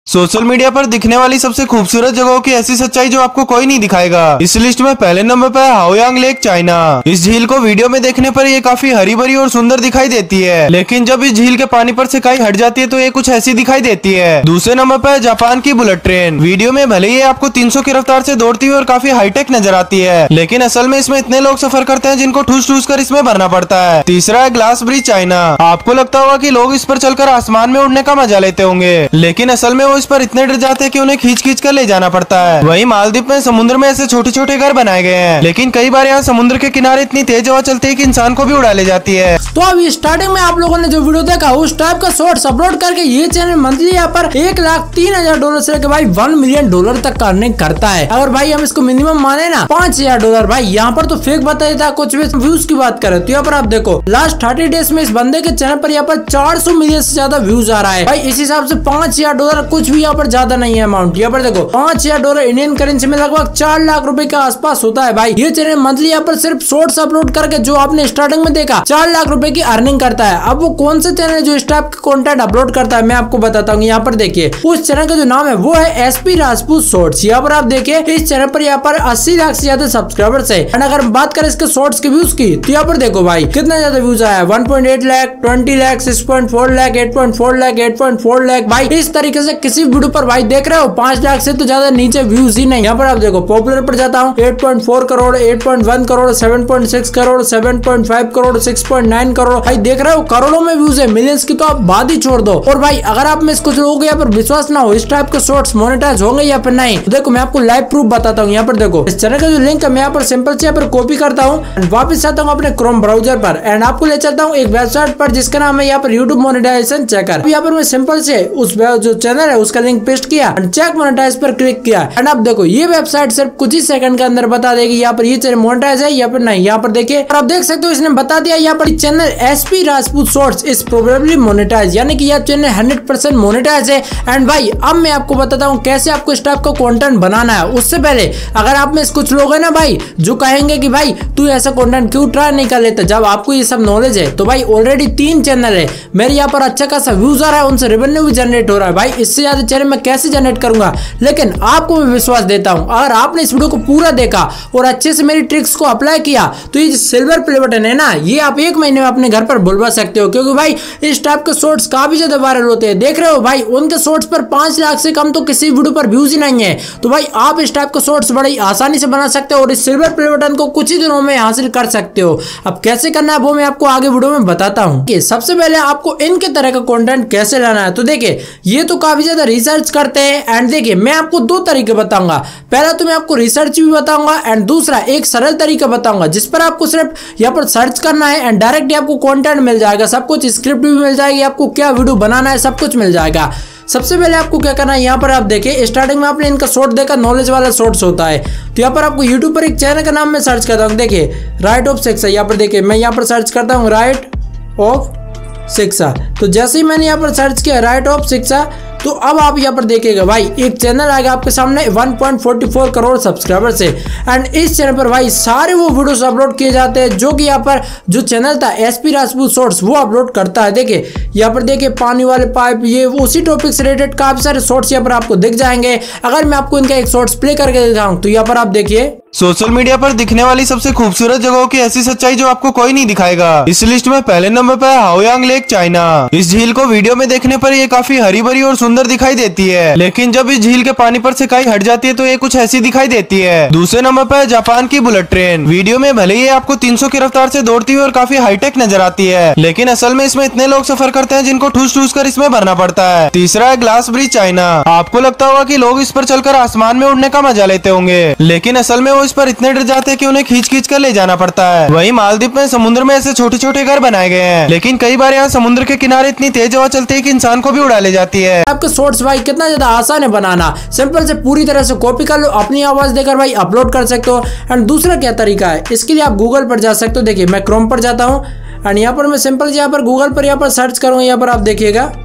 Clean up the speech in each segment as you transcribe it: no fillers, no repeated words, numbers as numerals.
Social media पर दिखने वाली सबसे खूबसूरत जगहों की ऐसी सच्चाई जो आपको कोई नहीं दिखाएगा। इस लिस्ट में पहले नंबर पर है हाओयांग लेक, चाइना। इस झील को वीडियो में देखने पर ये काफी हरी भरी और सुंदर दिखाई देती है, लेकिन जब इस झील के पानी पर से काई हट जाती है तो ये कुछ ऐसी दिखाई देती है। दूसरे नंबर पर है जापान की बुलेट ट्रेन। वीडियो में भले ही आपको 300 की रफ्तार से दौड़ती हुई और काफी हाईटेक नजर आती है, लेकिन असल में इसमें इतने लोग सफर करते हैं जिनको ठूस ठूस कर इसमें भरना पड़ता है। तीसरा है ग्लास ब्रिज, चाइना। आपको लगता होगा कि लोग इस पर चलकर आसमान में उड़ने का मजा लेते होंगे, लेकिन असल में वो इस पर इतने डर जाते हैं कि उन्हें खींच खींच कर ले जाना पड़ता है। वहीं मालदीव में समुद्र में ऐसे छोटे छोटे घर बनाए गए हैं, लेकिन कई बार यहाँ समुद्र के किनारे इतनी तेज हवा चलती है कि इंसान को भी उड़ा ले जाती है। तो अभी स्टार्टिंग में आप लोगों ने जो वीडियो देखा उस टाइप का शॉर्ट्स अपलोड करके ये चैनल मंथली यहाँ पर $1,03,000 से लेकर भाई $1 मिलियन तक का अर्निंग करता है। अगर भाई हम इसको मिनिमम माने ना $5,000, भाई यहाँ पर तो फेक बता देता है। कुछ भी व्यूज की बात करें तो यहाँ पर आप देखो लास्ट 30 डेज में इस बंदे के चैनल पर यहाँ पर 400 मिलियन से ज्यादा व्यूज आ रहा है। भाई इस हिसाब से $5,000 कुछ भी यहाँ पर ज्यादा नहीं है अमाउंट। यहाँ पर देखो $5,000 इंडियन करेंसी में लगभग 4 लाख रुपए के आसपास होता है। भाई ये चैनल मंथली यहाँ पर सिर्फ शॉर्ट्स अपलोड करके जो आपने स्टार्टिंग में देखा 4 लाख रुपए की अर्निंग करता है। अब वो कौन से चैनल जो इस टाइप का कंटेंट अपलोड करता है मैं आपको बताता हूँ। यहाँ पर देखिए उस चैनल का जो नाम है वो है SP राजपूत शॉर्ट्स। यहाँ पर आप देखिए इस चैनल पर यहाँ पर 80 लाख से ज्यादा सब्सक्राइबर्स है। और अगर बात करें इसके शॉर्ट्स के व्यूज की तो यहाँ पर देखो भाई कितना ज्यादा व्यूज आया है। 1.8 लाख, 20 लाख, 6.4 लाख, 8.4 लाख, 8.4 लाख। भाई इस तरीके से किसी वीडियो पर भाई देख रहे हो 5 लाख से तो ज्यादा नीचे व्यूज ही नहीं। यहाँ पर आप देखो पॉपुलर पर जाता हूँ 8.4 करोड़, 8.1 करोड़, 7.6 करोड़, 7.5 करोड़, 6.9 करोड़। भाई देख रहे हो करोड़ों में व्यूज है, मिलियंस की तो आप बात ही छोड़ दो। और भाई अगर आप में कुछ लोगों को यहाँ पर विश्वास ना हो इस टाइप के शॉर्ट्स मोनेटाइज होंगे या फिर नहीं, तो देखो मैं आपको लाइव प्रूफ बताता हूँ। यहाँ पर देखो इस चैनल का जो लिंक है मैं यहाँ पर सिंपल से यहाँ पर कॉपी करता हूँ एंड वापस आता हूँ अपने क्रोम ब्राउजर पर एंड आपको ले चलता हूँ एक वेबसाइट पर जिसका नाम है यहाँ पर यूट्यूब मोनेटाइजेशन चेकर। यहाँ पर मैं सिंपल से उस जो चैनल है उसका लिंक पेस्ट किया एंड चेक मोनेटाइज पर क्लिक किया एंड आप देखो ये वेबसाइट सिर्फ कुछ ही सेकंड के अंदर बता देगी यहाँ पर ये चैनल मोनेटाइज है या फिर नहीं। यहाँ पर देखिए आप देख सकते हो इसने बता दिया यहाँ पर channel SP Rajput shorts is probably monetize, यानी कि यह चैनल 100% मोनेटाइज है। एंड भाई अब मैं आपको बताता हूँ कैसे आपको इस टाइप का कंटेंट बनाना है। उससे पहले अगर आप में कुछ लोग है ना भाई जो कहेंगे कि भाई तू ऐसा कंटेंट क्यों ट्राई नहीं कर लेता जब आपको ये सब नॉलेज है, तो भाई ऑलरेडी 3 चैनल है मेरे यहाँ पर अच्छा खासा व्यूज आ रहा है, उनसे रेवेन्यू भी जनरेट हो रहा है। भाई इससे ज्यादा चैनल मैं कैसे जनरेट करूंगा, लेकिन आपको मैं विश्वास देता हूं अगर आपने इस वीडियो को पूरा देखा और अच्छे से मेरी ट्रिक्स को अप्लाई किया तो ये सिल्वर प्ले बटन है ना ये आप 1 महीने में अपने घर पर बुलवा सकते हो, क्योंकि भाई इस टाइप के शॉर्ट्स काफी ज्यादा वायरल होते हैं। देख रहे हो भाई उनके शॉर्ट्स पर 5 लाख से कम तो किसी वीडियो पर व्यूज ही नहीं है। तो भाई आप इस टाइप के शॉर्ट्स बड़ी आसानी से बना सकते हो और इस सिल्वर प्ले बटन को कुछ ही दिनों में हासिल कर सकते हो। अब कैसे करना है वो मैं आपको आगे वीडियो में बताता हूँ। सबसे पहले आपको इनके तरह का कंटेंट कैसे लाना है, तो देखिए ये तो काफी ज्यादा रिसर्च करते हैं एंड देखिए मैं आपको 2 तरीके बताऊंगा। पहला तो मैं आपको रिसर्च भी बताऊंगा एंड दूसरा एक सरल तरीका बताऊंगा जिस पर आपको सिर्फ यहाँ पर सर्च करना है एंड डायरेक्टली आपको कंटेंट मिल जाएगा, सब कुछ स्क्रिप्ट भी मिल जाएगी, आपको क्या वीडियो बनाना है सब कुछ मिल जाएगा। सबसे पहले आपको क्या करना है यहाँ पर आप देखिए स्टार्टिंग में आपने इनका शॉर्ट देखा नॉलेज वाला शॉर्ट्स होता है, तो यहाँ पर आपको यूट्यूब पर एक चैनल का नाम मैं सर्च करता हूँ। देखिए राइट ऑफ शिक्षा, यहाँ पर देखिए मैं यहाँ पर सर्च करता हूँ राइट ऑफ शिक्षा। तो जैसे ही मैंने यहाँ पर सर्च किया राइट ऑफ शिक्षा तो अब आप यहाँ पर देखिएगा भाई एक चैनल आएगा आपके सामने 1.44 करोड़ सब्सक्राइबर्स है एंड इस चैनल पर भाई सारे वो वीडियोस अपलोड किए जाते हैं जो कि यहाँ पर जो चैनल था SP राजपूत शॉर्ट्स वो अपलोड करता है। देखिए यहाँ पर देखिए पानी वाले पाइप ये उसी टॉपिक से रिलेटेड काफी सारे शॉर्ट्स यहाँ पर आपको दिख जाएंगे। अगर मैं आपको इनका एक शॉर्ट्स प्ले करके दिखाऊं तो यहाँ पर आप देखिए सोशल मीडिया पर दिखने वाली सबसे खूबसूरत जगहों की ऐसी सच्चाई जो आपको कोई नहीं दिखाएगा। इस लिस्ट में पहले नंबर पर है हाओयांग लेक, चाइना। इस झील को वीडियो में देखने पर ये काफी हरी भरी और सुंदर दिखाई देती है, लेकिन जब इस झील के पानी पर से काई हट जाती है तो ये कुछ ऐसी दिखाई देती है। दूसरे नंबर पर है जापान की बुलेट ट्रेन। वीडियो में भले ही आपको 300 की रफ्तार से दौड़ती हुई और काफी हाईटेक नजर आती है, लेकिन असल में इसमें इतने लोग सफर करते हैं जिनको ठूस ठूस कर इसमें भरना पड़ता है। तीसरा है ग्लास ब्रिज, चाइना। आपको लगता होगा कि लोग इस पर चलकर आसमान में उड़ने का मजा लेते होंगे, लेकिन असल में वो इस पर इतने डर जाते हैं कि उन्हें खींच खींच कर ले जाना पड़ता है। वहीं मालदीव में समुद्र में ऐसे छोटे छोटे घर बनाए गए हैं, लेकिन कई बार यहाँ समुद्र के किनारे इतनी तेज हवा चलती है कि इंसान को भी उड़ा ले जाती है। आपके शॉर्ट्स भाई कितना ज्यादा आसान है बनाना, सिंपल से पूरी तरह से कॉपी कर लो, अपनी आवाज देकर भाई अपलोड कर सकते हो। एंड दूसरा क्या तरीका है इसके लिए आप गूगल पर जा सकते हो। देखिए मैं क्रोम पर जाता हूँ एंड यहाँ पर मैं सिंपल यहाँ पर गूगल पर यहाँ पर सर्च करूंगा। यहाँ पर आप देखिएगा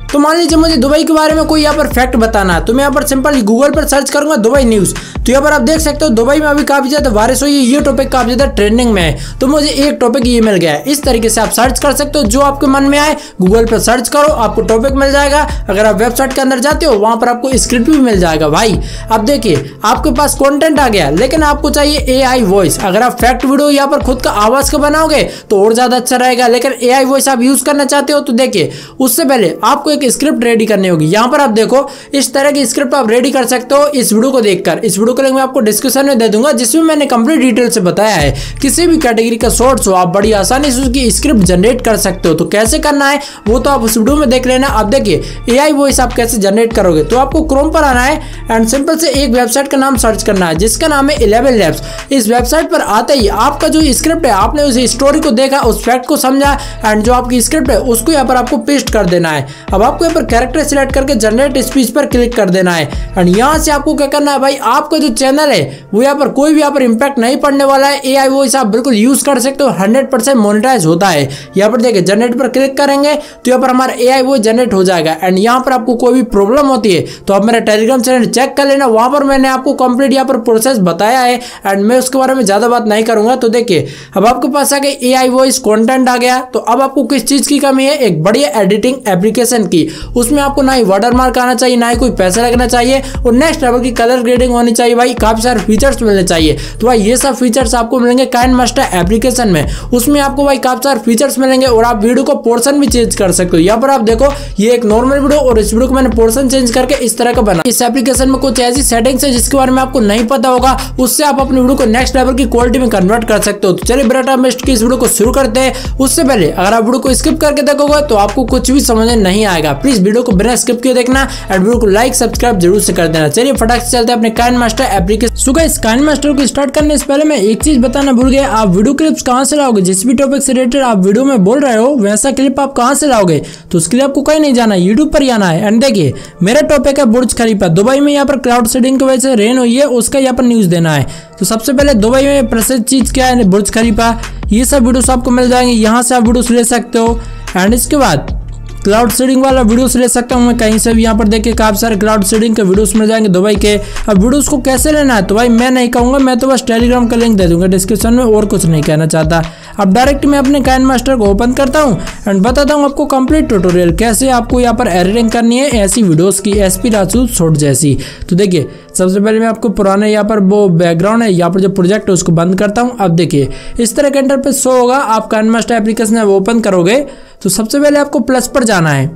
तो मान लीजिए मुझे दुबई के बारे में कोई यहाँ पर फैक्ट बताना है, तो मैं यहाँ पर सिंपल गूगल पर सर्च करूंगा दुबई न्यूज। तो यहाँ पर आप देख सकते हो दुबई में अभी काफी ज्यादा बारिश हुई है, ये टॉपिक काफी ज्यादा ट्रेंडिंग में है, तो मुझे एक टॉपिक ये मिल गया है। इस तरीके से आप सर्च कर सकते हो, जो आपके मन में आए गूगल पर सर्च करो, आपको टॉपिक मिल जाएगा। अगर आप वेबसाइट के अंदर जाते हो वहां पर आपको स्क्रिप्ट भी मिल जाएगा। भाई अब देखिए आपके पास कंटेंट आ गया, लेकिन आपको चाहिए AI वॉइस। अगर आप फैक्ट वीडियो यहाँ पर खुद का आवाज का बनाओगे तो और ज्यादा अच्छा रहेगा, लेकिन AI वॉइस आप यूज करना चाहते हो तो देखिए उससे पहले आपको एक स्क्रिप्ट रेडी करनी होगी। यहाँ पर आप देखो इस तरह की स्क्रिप्ट आप रेडी कर सकते हो इस वीडियो को देखकर। इस वीडियो को लिंक मैं आपको डिस्क्रिप्शन में दे दूंगा, जिसमें मैंने कंप्लीट डिटेल से बताया है किसी भी कैटेगरी का शॉर्ट्स हो आप बड़ी आसानी से उसकी स्क्रिप्ट जनरेट कर सकते हो। तो कैसे करना है वो तो आप उस वीडियो में देख लेना। अब देखिए AI वॉइस आप कैसे जनरेट करोगे, तो आपको क्रोम पर आना है एंड सिंपल से एक वेबसाइट का नाम सर्च करना है जिसका नाम है 11 लैब्स। इस वेबसाइट पर आते ही आपका जो स्क्रिप्ट है, आपने उस स्टोरी को देखा, उस फैक्ट को समझा एंड जो आपकी स्क्रिप्ट है उसको यहाँ पर आपको पेस्ट कर देना है। अब आपको यहाँ पर कैरेक्टर सिलेक्ट करके जनरेट स्पीच पर क्लिक कर देना है एंड यहाँ से आपको क्या करना है भाई, आपका जो चैनल है वो यहाँ पर कोई भी यहाँ पर इंपैक्ट नहीं पड़ने वाला है। AI वॉइस आप बिल्कुल यूज कर सकते हो, 100% मोनेटाइज होता है। यहाँ पर देखिए जनरेट पर क्लिक करेंगे तो यहाँ पर हमारा AI वॉइस जनरेट हो जाएगा एंड यहाँ पर आपको कोई भी प्रॉब्लम होती है तो आप मेरा टेलीग्राम चैनल चेक कर लेना, वहां पर मैंने आपको कंप्लीट यहाँ पर प्रोसेस बताया है एंड मैं उसके बारे में ज्यादा बात नहीं करूंगा। तो देखिए अब आपके पास आ गई AI वॉइस कंटेंट आ गया, तो अब आपको किस चीज की कमी है, एक बढ़िया एडिटिंग एप्लीकेशन की। उसमें आपको ना ही वाटरमार्क आना चाहिए, ना ही कोई पैसा लगना चाहिए और नेक्स्ट लेवल की कलर ग्रेडिंग होनी चाहिए। भाई काफी सारे फीचर्स मिलने चाहिए, तो भाई ये सब फीचर्स आपको मिलेंगे काइनमास्टर एप्लीकेशन में। उसमें आपको भाई काफी सारे फीचर्स मिलेंगे और आप वीडियो को पोर्शन भी चेंज कर सकते हो। यहाँ पर आप देखो ये एक नॉर्मल वीडियो और इस वीडियो को मैंने पोर्शन चेंज करके इस तरह का बना। इस एप्लीकेशन में कुछ ऐसी सेटिंग्स है जिसके बारे में आपको नहीं पता होगा, उससे आप अपनी वीडियो को नेक्स्ट लेवल की क्वालिटी में कन्वर्ट कर सकते हो। तो चलिए बिना टाइम वेस्ट किए इस वीडियो को शुरू करते हैं। उससे पहले अगर आप वीडियो को स्किप करके देखोगे तो आपको कुछ भी समझ में नहीं आएगा। प्लीज वीडियो को बिना स्किप किए देखना एंड वीडियो को लाइक सब्सक्राइब जरूर से कर देना। चलिए फटाक से चलते हैं अपने KineMaster application. So guys KineMaster को स्टार्ट करने से पहले मैं एक चीज बताना भूल गया, आप वीडियो क्लिप्स कहां से लाओगे, जिस भी टॉपिक से रिलेटेड आप वीडियो में बोल रहे हो वैसा क्लिप आप कहां से लाओगे, तो उसके लिए आपको कहीं नहीं जाना, यूट्यूब पर ही आना है। एंड देखिए मेरा टॉपिक है बुर्ज खलीफा। दुबई में यहाँ पर क्लाउड सीडिंग की वजह से रेन हुई है, उसका यहाँ पर न्यूज देना है। तो सबसे पहले दुबई में प्रसिद्ध चीज क्या है, बुर्ज खलीफा। ये सब वीडियोस आपको मिल जाएंगे, यहाँ से आप वीडियोस ले सकते हो। एंड इसके बाद क्लाउड सीडिंग वाला वीडियोस ले सकता हूँ मैं कहीं से भी। यहाँ पर देखिए काफी सारे क्लाउड सीडिंग के वीडियोस मिल जाएंगे दुबई के। अब वीडियोस को कैसे लेना है तो भाई मैं नहीं कहूँगा, मैं तो बस टेलीग्राम का लिंक दे दूंगा डिस्क्रिप्शन में, और कुछ नहीं कहना चाहता। अब डायरेक्ट मैं अपने काइनमास्टर को ओपन करता हूँ एंड बताता हूँ आपको कंप्लीट ट्यूटोरियल कैसे आपको यहाँ पर एडिटिंग करनी है ऐसी वीडियोस की, SP राजपूत शॉर्ट जैसी। तो देखिए सबसे पहले मैं आपको पुराने यहाँ पर वो बैकग्राउंड है, यहाँ पर जो प्रोजेक्ट है उसको बंद करता हूँ। अब देखिए इस तरह का इंटरफेस शो होगा। आप काइनमास्टर एप्लीकेशन ओपन करोगे तो सबसे पहले आपको प्लस पर जाना है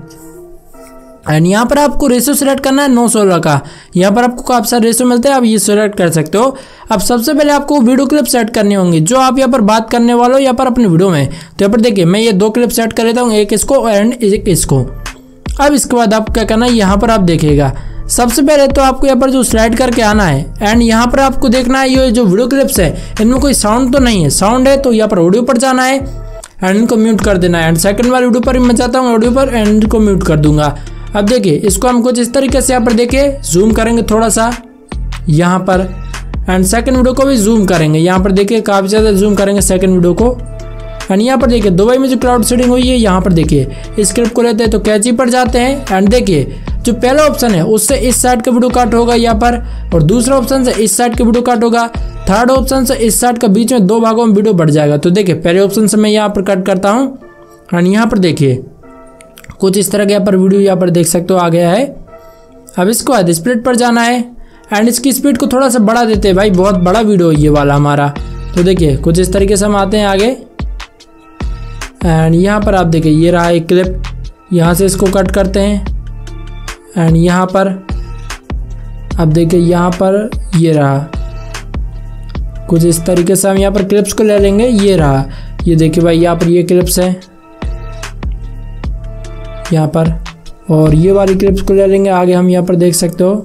एंड यहाँ पर आपको रेशो सेलेक्ट करना है 9:16 का। यहाँ पर आपको काफी सारे रेशो मिलते हैं, आप ये सेलेक्ट कर सकते हो। अब सबसे पहले आपको वीडियो क्लिप सेट करनी होंगी जो आप यहाँ पर बात करने वाले हो यहाँ पर अपनी वीडियो में। तो यहाँ पर देखिए मैं ये 2 क्लिप सेट कर लेता हूँ, एक इसको एंड एक इसको। अब इसके बाद आपको क्या करना है, यहाँ पर आप देखिएगा सबसे पहले तो आपको यहाँ पर जो स्लाइड करके आना है एंड यहाँ पर आपको देखना है ये जो वीडियो क्लिप्स है इनमें कोई साउंड तो नहीं है, साउंड है तो यहाँ पर ऑडियो पर जाना है एंड इनको म्यूट कर देना है। एंड सेकंड वाली वीडियो पर मैं चाहता हूँ ऑडियो पर एंड इनको म्यूट कर दूंगा। अब देखिए इसको हम कुछ इस तरीके से यहाँ पर देखिए जूम करेंगे थोड़ा सा यहाँ पर एंड सेकंड वीडियो को भी जूम करेंगे, यहाँ पर देखिए काफ़ी ज़्यादा जूम करेंगे सेकंड वीडियो को। एंड यहाँ पर देखिए दुबई में जो क्लाउड सीडिंग हुई है यहाँ पर देखिए इस क्लिप को लेते हैं तो कैची पर जाते हैं एंड देखिए जो पहला ऑप्शन है उससे इस साइड का वीडियो कट होगा यहाँ पर, और दूसरा ऑप्शन से इस साइड का वीडियो कट होगा, थर्ड ऑप्शन से इस साइड का बीच में 2 भागों में वीडियो बढ़ जाएगा। तो देखिए पहले ऑप्शन से मैं यहाँ पर कट करता हूँ एंड यहाँ पर देखिए कुछ इस तरह का यहाँ पर वीडियो यहाँ पर देख सकते हो आ गया है। अब इसको बाद स्प्लिट पर जाना है एंड इसकी स्पीड को थोड़ा सा बढ़ा देते हैं, भाई बहुत बड़ा वीडियो है ये वाला हमारा। तो देखिए कुछ इस तरीके से हम आते हैं आगे एंड यहाँ पर आप देखिए ये रहा एक क्लिप, यहाँ से इसको कट करते हैं एंड यहाँ पर अब देखिए यहाँ पर ये रहा कुछ इस तरीके से हम यहाँ पर क्लिप्स को ले लेंगे। ये रहा, ये देखिए भाई यहाँ पर ये क्लिप्स है यहाँ पर, और ये वाली क्लिप्स को ले लेंगे आगे हम यहाँ पर देख सकते हो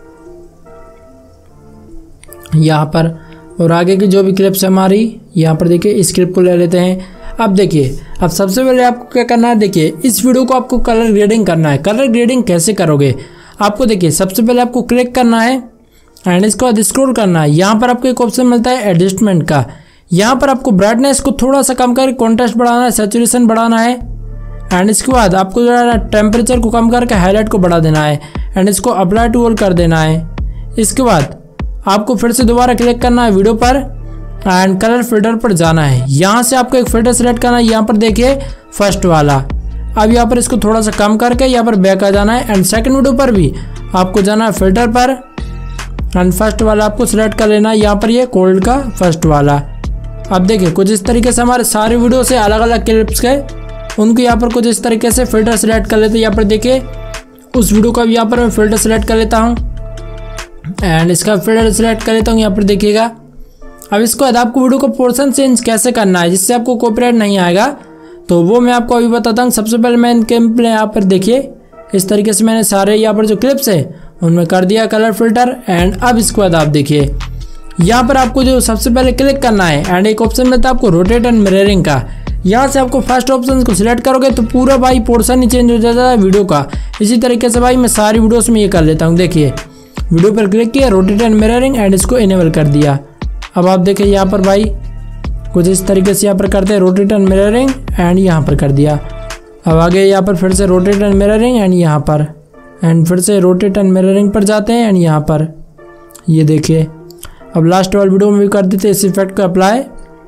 यहाँ पर, और आगे की जो भी क्लिप्स है हमारी यहाँ पर देखिए इस क्लिप को ले लेते हैं। अब देखिए अब सबसे पहले आपको क्या करना है, देखिए इस वीडियो को आपको कलर ग्रेडिंग करना है। कलर ग्रेडिंग कैसे करोगे, आपको देखिए सबसे पहले आपको क्लिक करना है एंड इसको बाद स्क्रॉल करना है। यहाँ पर आपको एक ऑप्शन मिलता है एडजस्टमेंट का, यहाँ पर आपको ब्राइटनेस को थोड़ा सा कम करके कॉन्ट्रास्ट बढ़ाना है, सैचुरेशन बढ़ाना है एंड इसके बाद आपको जो है टेम्परेचर को कम करके हाईलाइट को बढ़ा देना है एंड इसको अप्लाई टू ऑल कर देना है। इसके बाद आपको फिर से दोबारा क्लिक करना है वीडियो पर एंड कलर फिल्टर पर जाना है। यहाँ से आपको एक फिल्टर सेलेक्ट करना है, यहाँ पर देखिए फर्स्ट वाला। अब यहाँ पर इसको थोड़ा सा कम करके यहाँ पर बैक आ जाना है एंड सेकंड वीडियो पर भी आपको जाना है फिल्टर पर एंड फर्स्ट वाला आपको सिलेक्ट कर लेना है, यहाँ पर ये कोल्ड का फर्स्ट वाला। अब देखिए कुछ इस तरीके से हमारे सारे वीडियो से अलग अलग क्लिप्स के उनको यहाँ पर कुछ इस तरीके से फिल्टर सेलेक्ट कर लेते हैं। यहाँ पर देखिए उस वीडियो का भी यहाँ पर मैं फिल्टर सेलेक्ट कर लेता हूँ एंड इसका फिल्टर सेलेक्ट कर लेता हूँ, यहाँ पर देखिएगा। अब इसको बाद आपको वीडियो को पोर्शन चेंज कैसे करना है जिससे आपको कॉपीराइट नहीं आएगा, तो वो मैं आपको अभी बताता हूँ। सबसे पहले मैं इनके यहाँ पर देखिए इस तरीके से मैंने सारे यहाँ पर जो क्लिप्स है उनमें कर दिया कलर फिल्टर एंड अब इसके बाद आप देखिए यहाँ पर आपको जो सबसे पहले क्लिक करना है एंड एक ऑप्शन मिलता है आपको रोटेट एंड मिररिंग का। यहाँ से आपको फर्स्ट ऑप्शन को सिलेक्ट करोगे तो पूरा भाई पोर्शन ही चेंज हो जाता है वीडियो का। इसी तरीके से भाई मैं सारी वीडियोस में ये कर लेता हूँ। देखिए वीडियो पर क्लिक किया, रोटेट एंड मिररिंग एंड इसको इनेबल कर दिया। अब आप देखिए यहाँ पर भाई कुछ इस तरीके से यहाँ पर करते हैं रोटेट एंड मिररिंग एंड यहाँ पर कर दिया। अब आगे यहाँ पर फिर से रोटेट एंड मिररिंग एंड यहाँ पर एंड फिर से रोटेट एंड मिररिंग पर जाते हैं एंड यहाँ पर ये देखिए। अब लास्ट वाले वीडियो में भी कर देते हैं इस इफेक्ट को अप्लाई।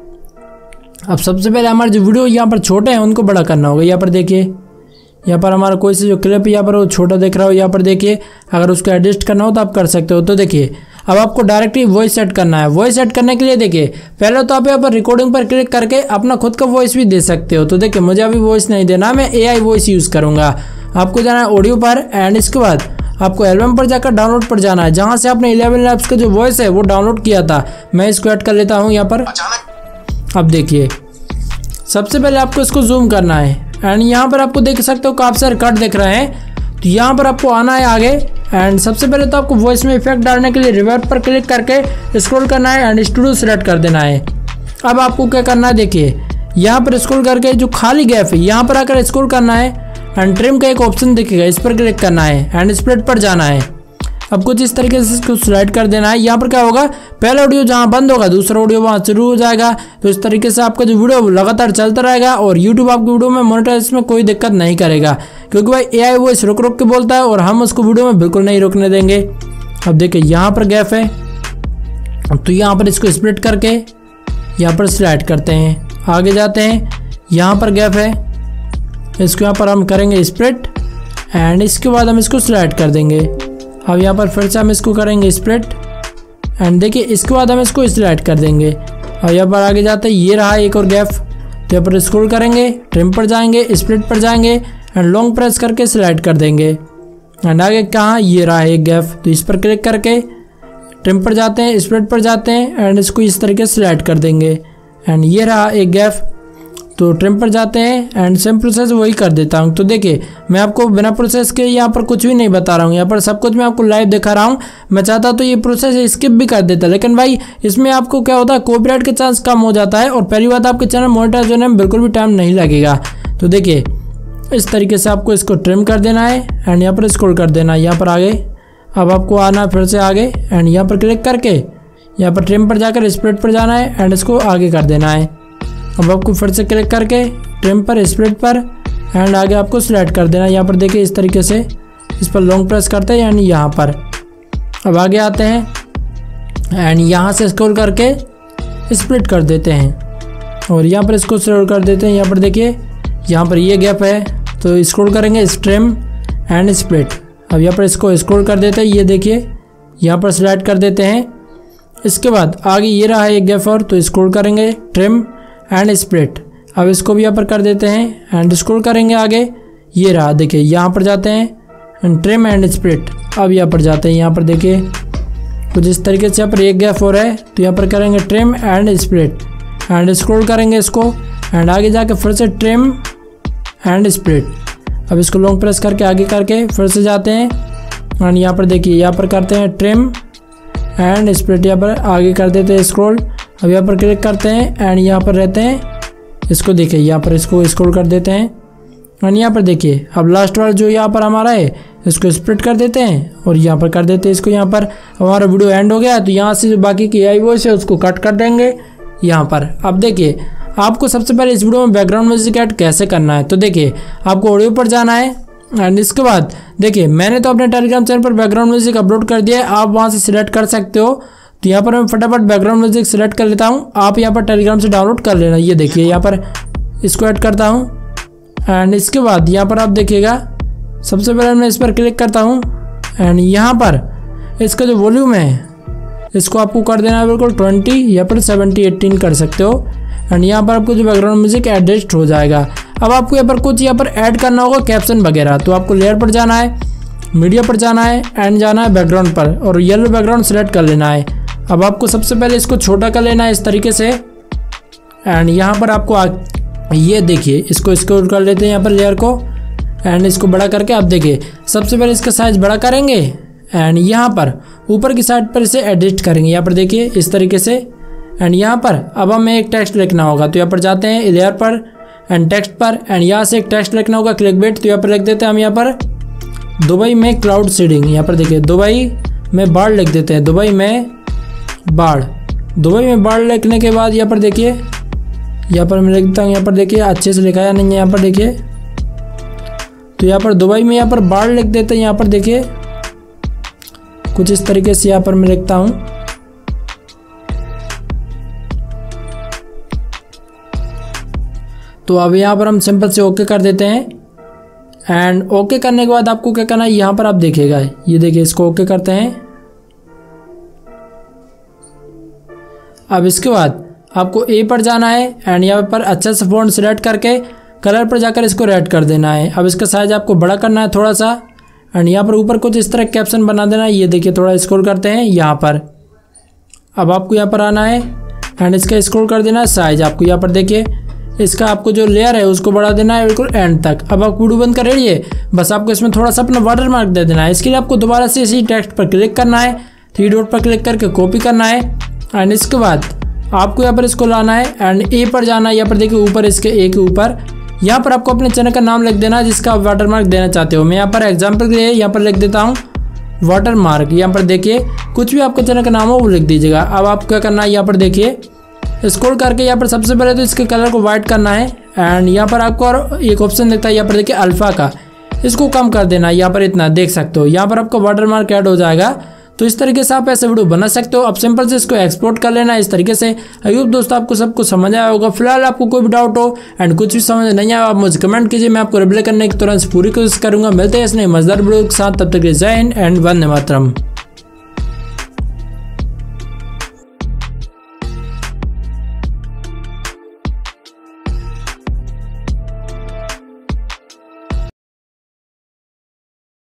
अब सबसे पहले हमारे जो वीडियो यहाँ पर छोटे हैं उनको बड़ा करना होगा। यहाँ पर देखिए यहाँ पर हमारा कोई से जो क्लिप यहाँ पर वो छोटा दिख रहा हो, यहाँ पर देखिए अगर उसको एडजस्ट करना हो तो आप कर सकते हो। तो देखिए अब आपको डायरेक्टली वॉइस सेट करना है। वॉइस सेट करने के लिए देखिए पहले तो आप यहाँ पर रिकॉर्डिंग पर क्लिक करके अपना खुद का वॉइस भी दे सकते हो। तो देखिए मुझे अभी वॉइस नहीं देना, मैं AI वॉइस यूज़ करूँगा। आपको जाना है ऑडियो पर एंड इसके बाद आपको एल्बम पर जाकर डाउनलोड पर जाना है, जहाँ से आपने 11 लैब्स का जो वॉइस है वो डाउनलोड किया था। मैं इसको ऐड कर लेता हूँ यहाँ पर। अब देखिए सबसे पहले आपको इसको जूम करना है एंड यहाँ पर आपको देख सकते हो काफ़ी सारे कट दिख रहे हैं। तो यहाँ पर आपको आना है आगे एंड सबसे पहले तो आपको वॉइस में इफेक्ट डालने के लिए रिवर्ब पर क्लिक करके स्क्रॉल करना है एंड स्टूडियो सेलेक्ट कर देना है। अब आपको क्या करना है, देखिए यहाँ पर स्क्रॉल करके जो खाली गैप है यहाँ पर आकर स्क्रॉल करना है एंड ट्रिम का एक ऑप्शन दिखेगा, इस पर क्लिक करना है एंड स्प्लिट पर जाना है। अब कुछ इस तरीके से इसको स्लाइड कर देना है। यहाँ पर क्या होगा, पहला ऑडियो जहाँ बंद होगा दूसरा ऑडियो वहाँ शुरू हो जाएगा। तो इस तरीके से आपका जो वीडियो लगातार चलता रहेगा और यूट्यूब आपकी वीडियो में मोनेटाइजेशन में कोई दिक्कत नहीं करेगा, क्योंकि भाई AI वॉइस रुक रुक के बोलता है और हम उसको वीडियो में बिल्कुल नहीं रोकने देंगे। अब देखिए यहाँ पर गैप है तो यहाँ पर इसको स्प्लिट करके यहाँ पर स्लाइड करते हैं, आगे जाते हैं। यहाँ पर गैप है, इसको यहाँ पर हम करेंगे स्प्लिट एंड इसके बाद हम इसको स्लाइड कर देंगे। अब यहाँ पर फिर से हम इसको करेंगे स्प्लिट एंड देखिए इसके बाद हम इसको स्लाइड कर देंगे। और यहाँ पर आगे जाते हैं, ये रहा एक और गैप। तो यहाँ पर स्क्रॉल करेंगे, ट्रिम पर जाएंगे, स्प्लिट पर जाएंगे एंड लॉन्ग प्रेस करके स्लाइड कर देंगे। एंड आगे कहाँ, ये रहा एक गैप। तो इस पर क्लिक करके ट्रिम पर जाते हैं, स्प्लिट पर जाते हैं एंड इसको इस तरीके से स्लाइड कर देंगे। एंड ये रहा एक गैप। तो ट्रिम पर जाते हैं एंड सेम प्रोसेस वही कर देता हूँ। तो देखिए मैं आपको बिना प्रोसेस के यहाँ पर कुछ भी नहीं बता रहा हूँ, यहाँ पर सब कुछ मैं आपको लाइव दिखा रहा हूँ। मैं चाहता तो ये प्रोसेस स्किप भी कर देता, लेकिन भाई इसमें आपको क्या होता है, कॉपीराइट के चांस कम हो जाता है और पहली बात आपके चैनल मोनेटाइज होने में बिल्कुल भी टाइम नहीं लगेगा। तो देखिए इस तरीके से आपको इसको ट्रिम कर देना है एंड यहाँ पर स्क्रॉल कर देना है यहाँ पर आगे। अब आपको आना है फिर से आगे एंड यहाँ पर क्लिक करके यहाँ पर ट्रिम पर जाकर स्प्लिट पर जाना है एंड इसको आगे कर देना है। अब आपको फिर से क्लिक करके ट्रिम पर, स्प्लिट पर एंड आगे आपको स्लाइड कर देना है। यहाँ पर देखिए इस तरीके से इस पर लॉन्ग प्रेस करते हैं यानी यहाँ पर। अब आगे आते हैं एंड यहाँ से स्क्रॉल करके स्प्लिट कर देते हैं और यहाँ पर इसको स्क्रॉल कर देते हैं। यहाँ पर देखिए यहाँ पर ये गैप है तो स्क्रॉल करेंगे, ट्रिम एंड स्प्लिट। अब यहाँ पर इसको स्क्रॉल कर देते हैं, ये देखिए यहाँ पर स्लाइड कर देते हैं। इसके बाद आगे ये रहा एक गैप और, तो स्क्रॉल करेंगे, ट्रिम एंड स्प्लिट। अब इसको भी यहाँ पर कर देते हैं एंड स्क्रॉल करेंगे आगे, ये रहा देखिए यहाँ पर जाते हैं एंड ट्रिम एंड स्प्लिट। अब यहाँ पर जाते हैं, यहाँ पर देखिए कुछ इस तरीके से यहाँ पर एक गैप हो रहा है तो यहाँ पर करेंगे trim and split and scroll करेंगे इसको एंड आगे जाके फिर से ट्रिम एंड स्प्लिट। अब इसको लॉन्ग प्रेस करके आगे करके फिर से जाते हैं एंड यहाँ पर देखिए यहाँ पर करते हैं ट्रिम एंड स्प्लिट, यहाँ पर आगे कर देते हैं स्क्रॉल। अब यहाँ पर क्लिक करते हैं एंड यहाँ पर रहते हैं, इसको देखिए यहाँ पर इसको स्क्रॉल कर देते हैं एंड यहाँ पर देखिए अब लास्ट वाला जो यहाँ पर हमारा है इसको स्प्लिट कर देते हैं और यहाँ पर कर देते हैं इसको। यहाँ पर हमारा वीडियो एंड हो गया तो यहाँ से जो बाकी की AI वॉइस है उसको कट कर देंगे यहाँ पर। अब देखिए आपको सबसे पहले इस वीडियो में बैकग्राउंड म्यूजिक ऐड कैसे करना है। तो देखिए आपको ऑडियो पर जाना है एंड इसके बाद देखिए मैंने तो अपने टेलीग्राम चैनल पर बैकग्राउंड म्यूजिक अपलोड कर दिया है, आप वहां से सिलेक्ट कर सकते हो। तो यहाँ पर मैं फटाफट बैकग्राउंड म्यूजिक सिलेक्ट कर लेता हूँ, आप यहाँ पर टेलीग्राम से डाउनलोड कर लेना। ये देखिए यहाँ पर इसको ऐड करता हूँ एंड इसके बाद यहाँ पर आप देखिएगा सबसे पहले मैं इस पर क्लिक करता हूँ एंड यहाँ पर इसका जो वॉल्यूम है इसको आपको कर देना है बिल्कुल 20 या फिर 70-18 कर सकते हो एंड यहाँ पर आपको जो बैकग्राउंड म्यूजिक एडजस्ट हो जाएगा। अब आपको यहाँ पर कुछ यहाँ पर ऐड करना होगा कैप्शन वगैरह, तो आपको लेयर पर जाना है, मीडिया पर जाना है एंड जाना है बैकग्राउंड पर और येलो बैकग्राउंड सेलेक्ट कर लेना है। अब आपको सबसे पहले इसको छोटा कर लेना है इस तरीके से एंड यहाँ पर आपको ये देखिए इसको स्क्रॉल कर लेते हैं यहाँ पर लेयर को एंड इसको बड़ा करके आप देखिए सबसे पहले इसका साइज बड़ा करेंगे एंड यहाँ पर ऊपर की साइड पर इसे एडिट करेंगे। यहाँ पर देखिए इस तरीके से एंड यहाँ पर अब हमें एक टेक्स्ट लिखना होगा, तो यहाँ पर जाते हैं लेयर पर एंड टेक्स्ट पर एंड यहाँ से एक टेक्स्ट लिखना होगा क्लिकबेट। तो यहाँ पर लिख देते हैं हम यहाँ पर दुबई में क्लाउड सीडिंग। यहाँ पर देखिए दुबई में बाढ़ लिख देते हैं, दुबई में बाढ़। दुबई में बाढ़ लिखने के बाद यहाँ पर देखिए यहाँ पर मैं लिखता हूँ, यहाँ पर देखिए अच्छे से लिखा या नहीं है यहाँ पर देखिए। तो यहाँ पर दुबई में यहाँ पर बाढ़ लिख देते हैं, यहाँ पर देखिए कुछ इस तरीके से यहाँ पर मैं लिखता हूँ। तो अब यहाँ पर हम सिंपल से ओके कर देते हैं एंड ओके करने के बाद आपको क्या करना है, यहाँ पर आप देखिएगा ये देखिए इसको ओके करते हैं। अब इसके बाद आपको ए पर जाना है एंड यहाँ पर अच्छा सा फॉन्ट सिलेक्ट करके कलर पर जाकर इसको रेड कर देना है। अब इसका साइज आपको बड़ा करना है थोड़ा सा एंड यहाँ पर ऊपर कुछ इस तरह कैप्शन बना देना है। ये देखिए थोड़ा स्क्रॉल करते हैं यहाँ पर। अब आपको यहाँ पर आना है एंड इसका स्क्रॉल कर देना है साइज। आपको यहाँ पर देखिए इसका आपको जो लेयर है उसको बढ़ा देना है बिल्कुल एंड तक। अब आप वीडियो बंद कर रहिए, बस आपको इसमें थोड़ा सा अपना वाटर मार्क दे देना है। इसके लिए आपको दोबारा से इसी टेक्स्ट पर क्लिक करना है, 3 डॉट पर क्लिक करके कॉपी करना है एंड इसके बाद आपको यहाँ पर इसको लाना है एंड ए पर जाना है। यहाँ पर देखिए ऊपर इसके ए के ऊपर यहाँ पर आपको अपने चैनल का नाम लिख देना है जिसका आप वाटर मार्क देना चाहते हो। मैं यहाँ पर एग्जाम्पल के लिए यहाँ पर लिख देता हूँ वाटर मार्क। यहाँ पर देखिए कुछ भी आपका चैनल का नाम हो वो लिख दीजिएगा। अब आपको क्या करना है, यहाँ पर देखिए स्क्रॉल करके यहाँ पर सबसे पहले तो इसके कलर को वाइट करना है एंड यहाँ पर आपको और एक ऑप्शन दिखता है यहाँ पर देखिए अल्फा का, इसको कम कर देना है। यहाँ पर इतना देख सकते हो, यहाँ पर आपका वाटर मार्क ऐड हो जाएगा। तो इस तरीके से आप ऐसे वीडियो बना सकते हो। अब सिंपल से इसको एक्सपोर्ट कर लेना है इस तरीके से। आई होप दोस्तों आपको सब कुछ समझ आया होगा। फिलहाल आपको कोई भी डाउट हो एंड कुछ भी समझ नहीं आया आप मुझे कमेंट कीजिए, मैं आपको रिप्लाई करने की तुरंत पूरी कोशिश करूंगा। मिलते हैं इसने मजेदार वीडियो के साथ, तब तक जय हिंद एंड वंदे मातरम।